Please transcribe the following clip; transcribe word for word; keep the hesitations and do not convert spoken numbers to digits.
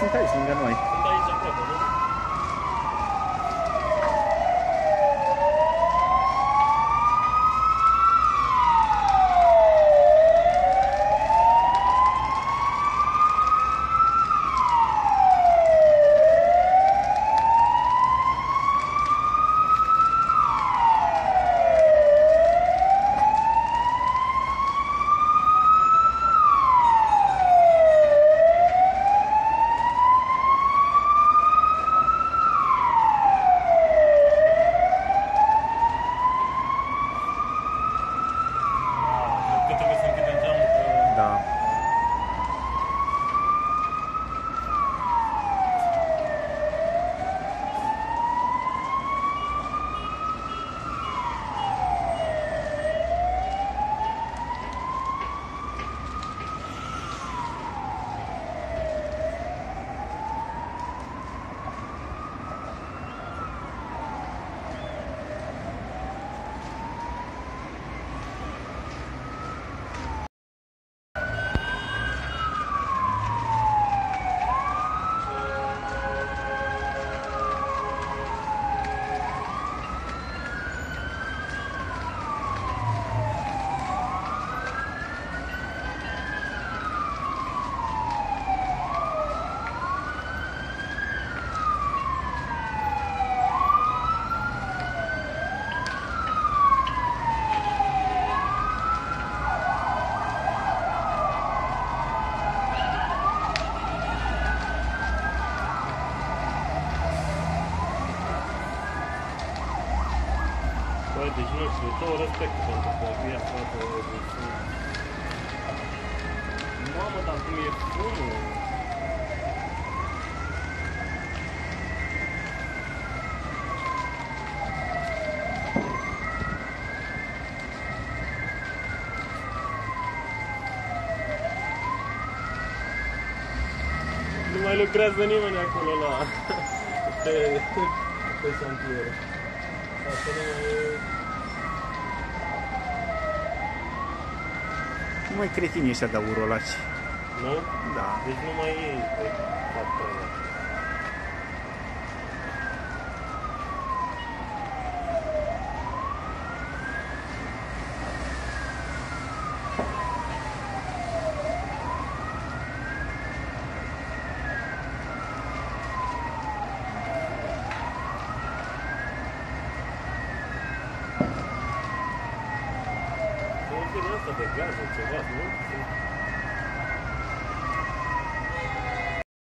sunt aici, lângă noi. Sunt aici aproape, nu? Băi, deci nu știu, tot respect pentru că e foarte sunt... Mamă, dar cum e fumul? Nu mai lucrează nimeni acolo la... pe... pe șantier. Asta nu mai e... Nu mai cretini ăștia de urolaci. Nu? Da. Deci nu mai e pe fac treaba. Asta de gaze, ceva, nu?